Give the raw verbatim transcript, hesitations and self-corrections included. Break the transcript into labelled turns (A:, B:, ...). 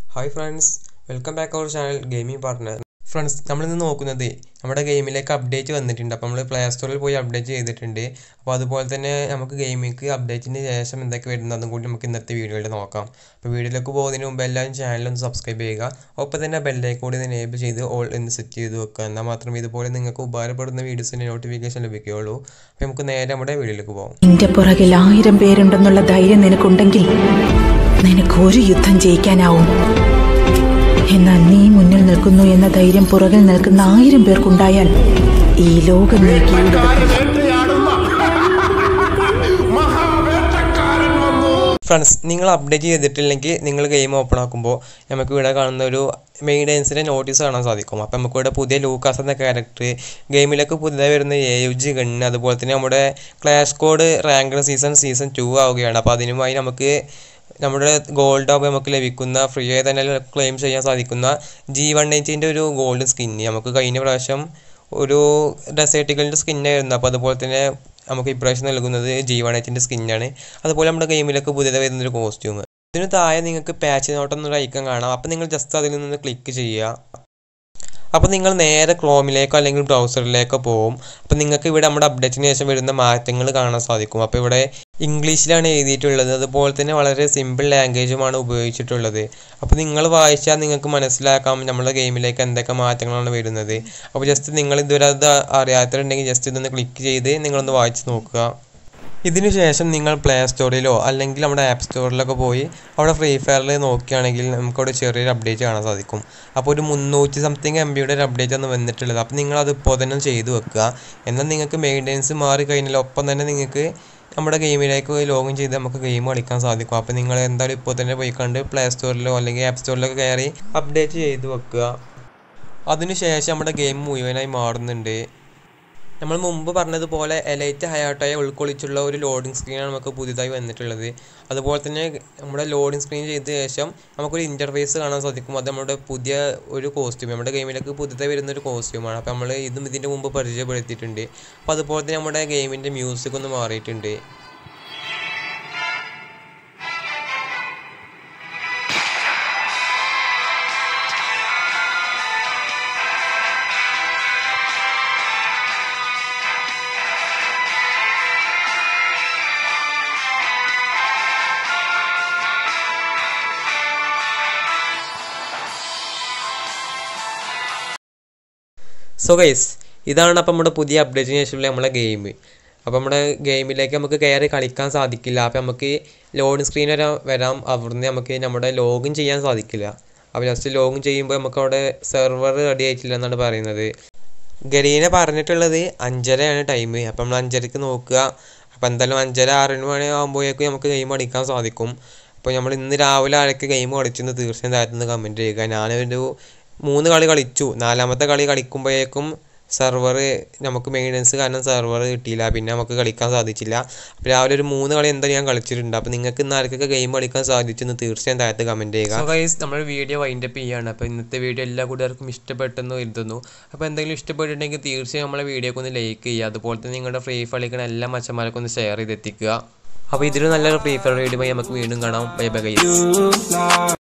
A: Hi friends, welcome back to our channel Gaming Partner. Friends, നമ്മൾ ഇന്ന് നോക്കുന്നത് നമ്മുടെ ഗെയിമിലേക്ക് അപ്ഡേറ്റ് വന്നിട്ടുണ്ട്. അപ്പോൾ നമ്മൾ പ്ലേ സ്റ്റോറിൽ പോയി അപ്ഡേറ്റ് ചെയ്തിട്ടുണ്ട്. അപ്പോൾ അതുപോലെ തന്നെ നമുക്ക് ഗെയിമിലേക്ക് അപ്ഡേറ്റിന് ശേഷം എന്തൊക്കെ വരുന്നതും കൂടി നമുക്ക് ഇന്നത്തെ വീഡിയോയിൽ നോക്കാം. അപ്പോൾ വീഡിയോയിലേക്ക് പോകുന്നതിന് മുമ്പ് എല്ലാവരും ചാനൽ ഒന്ന് സബ്സ്ക്രൈബ് ചെയ്യുക. ഒപ്പം തന്നെ ബെൽ ഐക്കൺ കൂടി എനേബിൾ ചെയ്ത് ഓൾ എന്ന് സെറ്റ് ചെയ്ത് വെക്കുക. എന്നാൽ മാത്രമേ ഇതുപോലെ നിങ്ങൾക്ക് ഉപകാരപ്പെടുന്ന വീഡിയോസിൻ്റെ നോട്ടിഫിക്കേഷൻ ലഭിക്കുകയുള്ളൂ. അപ്പോൾ നമുക്ക് നേരെ നമ്മുടെ വീഡിയോയിലേക്ക് പോകാം.
B: നിന്റെ പുറകിൽ ആയിരം പേരുണ്ടെന്നുള്ള ധൈര്യം നിനക്കുണ്ടെങ്കിൽ നിനക്ക് ഒരു യുദ്ധം ജയിക്കാനാവും. എന്നാൽ നീ മുന്നിൽ നിൽക്കുന്നു എന്ന ധൈര്യം പുറകിൽ നിൽക്കുന്ന ആയിരം പേർക്കുണ്ടായാൽ ഈ ലോകം
A: ഫ്രണ്ട്സ്, നിങ്ങൾ അപ്ഡേറ്റ് ചെയ്തിട്ടില്ലെങ്കിൽ നിങ്ങൾ ഗെയിം ഓപ്പൺ ആക്കുമ്പോൾ നമുക്ക് ഇവിടെ കാണുന്ന ഒരു മെയിൻ്റെനൻസിൻ്റെ നോട്ടീസ് കാണാൻ സാധിക്കും. അപ്പോൾ നമുക്ക് ഇവിടെ പുതിയ ലൂക്കാസ് എന്ന ക്യാരക്ടർ, ഗെയിമിലേക്ക് പുതിയതായി വരുന്ന എ യു ജി ഗണ്ണ്, അതുപോലെ തന്നെ നമ്മുടെ clash code ranked season season two ആവുകയാണ്. അപ്പോൾ അതിനുമായി നമുക്ക് നമ്മുടെ ഗോൾഡ് ആകുമ്പോൾ നമുക്ക് ലഭിക്കുന്ന ഫ്രീ ആയി തന്നെ ക്ലെയിം ചെയ്യാൻ സാധിക്കുന്ന ജി വൺ എയ്റ്റീൻ്റെ ഒരു ഗോൾഡ് സ്കിന്ന് നമുക്ക് കഴിഞ്ഞ പ്രാവശ്യം ഒരു ഡെസേർട്ടിക്കലിൻ്റെ സ്കിന്നായിരുന്നു. അപ്പോൾ അതുപോലെ തന്നെ നമുക്ക് ഇപ്രാവശ്യം നൽകുന്നത് ജി വൺ എയ്റ്റിൻ്റെ സ്കിന്നാണ്. അതുപോലെ നമ്മുടെ ഗെയിമിലേക്ക് പുതിയതായി വരുന്നൊരു കോസ്റ്റ്യൂം. ഇതിന് താഴെ നിങ്ങൾക്ക് പാച്ച് നോട്ട് എന്നൊരു ഐക്കൺ കാണാം. അപ്പോൾ നിങ്ങൾ ജസ്റ്റ് അതിൽ നിന്ന് ക്ലിക്ക് ചെയ്യുക. അപ്പോൾ നിങ്ങൾ നേരെ ക്രോമിലേക്കോ അല്ലെങ്കിൽ ബ്രൗസറിലേക്കോ പോകും. അപ്പോൾ നിങ്ങൾക്ക് ഇവിടെ നമ്മുടെ അപ്ഡേറ്റിന് ശേഷം വരുന്ന മാറ്റങ്ങൾ കാണാൻ സാധിക്കും. അപ്പോൾ ഇവിടെ ഇംഗ്ലീഷിലാണ് എഴുതിയിട്ടുള്ളത്, അതുപോലെ തന്നെ വളരെ സിമ്പിൾ ലാംഗ്വേജുമാണ് ഉപയോഗിച്ചിട്ടുള്ളത്. അപ്പോൾ നിങ്ങൾ വായിച്ചാൽ നിങ്ങൾക്ക് മനസ്സിലാക്കാം നമ്മുടെ ഗെയിമിലേക്ക് എന്തൊക്കെ മാറ്റങ്ങളാണ് വരുന്നത്. അപ്പോൾ ജസ്റ്റ് നിങ്ങൾ ഇതുവരെ അത് അറിയാത്തതുണ്ടെങ്കിൽ ജസ്റ്റ് ഇതൊന്ന് ക്ലിക്ക് ചെയ്ത് നിങ്ങളൊന്ന് വായിച്ച് നോക്കുക. ഇതിനു ശേഷം നിങ്ങൾ പ്ലേ സ്റ്റോറിലോ അല്ലെങ്കിൽ നമ്മുടെ ആപ്പ് സ്റ്റോറിലൊക്കെ പോയി അവിടെ ഫ്രീ ഫയറിൽ നോക്കുകയാണെങ്കിൽ നമുക്കവിടെ ചെറിയൊരു അപ്ഡേറ്റ് കാണാൻ സാധിക്കും. അപ്പോൾ ഒരു മുന്നൂറ്റി സംതിങ് എം ബിയുടെ ഒരു അപ്ഡേറ്റ് ആണ് വന്നിട്ടുള്ളത്. അപ്പോൾ നിങ്ങളത് ഇപ്പോൾ തന്നെ ചെയ്തു വെക്കുക. എന്നാൽ നിങ്ങൾക്ക് മെയിൻ്റെനൻസ് മാറി കഴിഞ്ഞാൽ ഒപ്പം തന്നെ നിങ്ങൾക്ക് നമ്മുടെ ഗെയിമിലേക്ക് ലോഗിൻ ചെയ്ത് നമുക്ക് ഗെയിം കളിക്കാൻ സാധിക്കും. അപ്പോൾ നിങ്ങൾ എന്തായാലും ഇപ്പോൾ തന്നെ പോയി കണ്ട് പ്ലേ സ്റ്റോറിലോ അല്ലെങ്കിൽ ആപ്പ് സ്റ്റോറിലൊക്കെ കയറി അപ്ഡേറ്റ് ചെയ്ത് വെക്കുക. അതിനുശേഷം നമ്മുടെ ഗെയിം മുഴുവനായി മാറുന്നുണ്ട്. നമ്മൾ മുമ്പ് പറഞ്ഞതുപോലെ എലൈറ്റ് ഹയാട്ടോയെ ഉൾക്കൊള്ളിച്ചുള്ള ഒരു ലോഡിംഗ് സ്ക്രീനാണ് നമുക്ക് പുതിയതായി വന്നിട്ടുള്ളത്. അതുപോലെ തന്നെ നമ്മുടെ ലോഡിംഗ് സ്ക്രീൻ ചെയ്ത ശേഷം നമുക്കൊരു ഇൻ്റർഫേസ് കാണാൻ സാധിക്കും. അത് നമ്മുടെ പുതിയ ഒരു കോസ്റ്റ്യൂം, നമ്മുടെ ഗെയിമിലേക്ക് പുതിയതായി വരുന്നൊരു കോസ്റ്റ്യൂമാണ്. അപ്പോൾ നമ്മൾ ഇതും ഇതിൻ്റെ മുമ്പ് പരിചയപ്പെടുത്തിയിട്ടുണ്ട്. അപ്പോൾ അതുപോലെ തന്നെ നമ്മുടെ ഗെയിമിൻ്റെ മ്യൂസിക് ഒന്ന് മാറിയിട്ടുണ്ട്. സോ ഗൈസ്, ഇതാണ് അപ്പോൾ നമ്മുടെ പുതിയ അപ്ഡേറ്റിന് ശേഷമുള്ള നമ്മുടെ ഗെയിം. അപ്പോൾ നമ്മുടെ ഗെയിമിലേക്ക് നമുക്ക് കയറി കളിക്കാൻ സാധിക്കില്ല. അപ്പോൾ നമുക്ക് ലോഡിംഗ് സ്ക്രീൻ വരാം വരാം അവിടുന്ന് നമുക്ക് നമ്മുടെ ലോഗിൻ ചെയ്യാൻ സാധിക്കില്ല. അപ്പോൾ ജസ്റ്റ് ലോഗിൻ ചെയ്യുമ്പോൾ നമുക്ക് അവിടെ സെർവർ റെഡി ആയിട്ടില്ല എന്നാണ് പറയുന്നത്. ഗരീന പറഞ്ഞിട്ടുള്ളത് അഞ്ചരയാണ് ടൈം. അപ്പോൾ നമ്മൾ അഞ്ചരയ്ക്ക് നോക്കുക. അപ്പോൾ എന്തായാലും അഞ്ചര ആറ് മണി ആകുമ്പോഴേക്കും നമുക്ക് ഗെയിം കളിക്കാൻ സാധിക്കും. അപ്പോൾ നമ്മൾ ഇന്ന് രാവിലെ ആഴൊക്കെ ഗെയിം കളിച്ചെന്ന് തീർച്ചയായും താഴത്തുനിന്ന് കമൻറ്റ് ചെയ്യുക. ഞാനൊരു മൂന്ന് കളി കളിച്ചു. നാലാമത്തെ കളി കളിക്കുമ്പോഴേക്കും സെർവർ നമുക്ക് മെയിൻ്റനൻസ് കാരണം സെർവർ കിട്ടിയില്ല. പിന്നെ നമുക്ക് കളിക്കാൻ സാധിച്ചില്ല. അപ്പോൾ രാവിലെ ഒരു മൂന്ന് കളി എന്താ ഞാൻ കളിച്ചിട്ടുണ്ട്. അപ്പോൾ നിങ്ങൾക്ക് ഇന്ന് ആർക്കൊക്കെ ഗെയിം കളിക്കാൻ സാധിച്ചെന്ന് തീർച്ചയായും താഴത്ത് കമൻറ്റ് ചെയ്യുക. സോ ഗൈസ്, നമ്മുടെ വീഡിയോ വൈൻഡപ്പ് ചെയ്യുകയാണ്. അപ്പോൾ ഇന്നത്തെ വീഡിയോ എല്ലാ കൂട്ടുകാർക്കും ഇഷ്ടപ്പെട്ടെന്ന് കരുതുന്നു. അപ്പോൾ എന്തെങ്കിലും ഇഷ്ടപ്പെട്ടിട്ടുണ്ടെങ്കിൽ തീർച്ചയായും നമ്മളെ വീഡിയോക്ക് ഒന്ന് ലൈക്ക് ചെയ്യുക. അതുപോലെ തന്നെ നിങ്ങളുടെ ഫ്രീ ഫയർ കളിക്കുന്ന എല്ലാ മച്ചന്മാർക്കും ഒന്ന് ഷെയർ ചെയ്തെത്തിക്കുക. അപ്പോൾ ഇതിൽ നല്ലൊരു ഫ്രീ ഫയർ വീഡിയോ നമുക്ക് വീണ്ടും കാണാം. Bye bye guys.